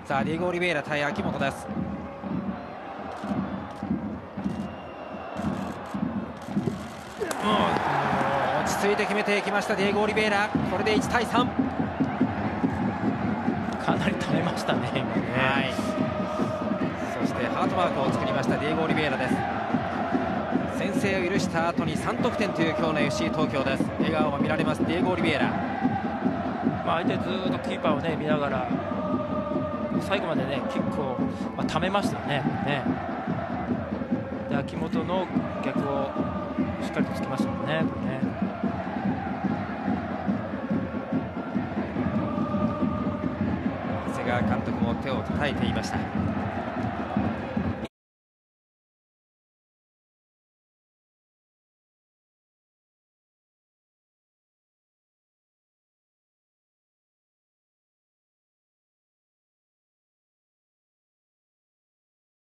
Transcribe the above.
さあディエゴ・オリベイラ対秋元です。落ち着いて決めていきましたディエゴ・オリベイラ。これで1対3。 かなり溜めましたね今ね。 はい、そしてハートマークを作りましたディエゴ・オリベイラです。先制を許した後に3得点という今日の FC 東京です。笑顔も見られますディエゴ・オリベイラ。 相手ずっとキーパーをね見ながら最後までねキックを、溜めましたね。で秋元の逆をしっかりとつきましたもんね。 長谷川監督も手を叩いていました。